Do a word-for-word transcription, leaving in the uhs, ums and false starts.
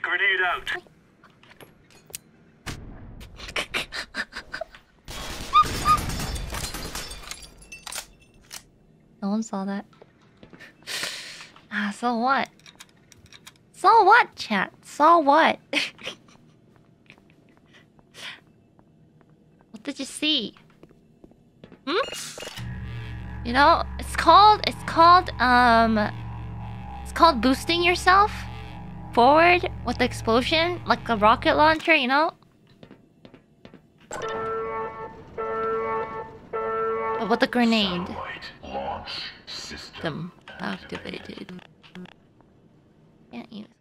Grenade out. No one saw that. Ah, so what? So what, chat? So what? What did you see? Hmm? You know, it's called, it's called, um... It's called boosting yourself forward with the explosion, like a rocket launcher, you know? But with a grenade. Launch system System activated. Can't use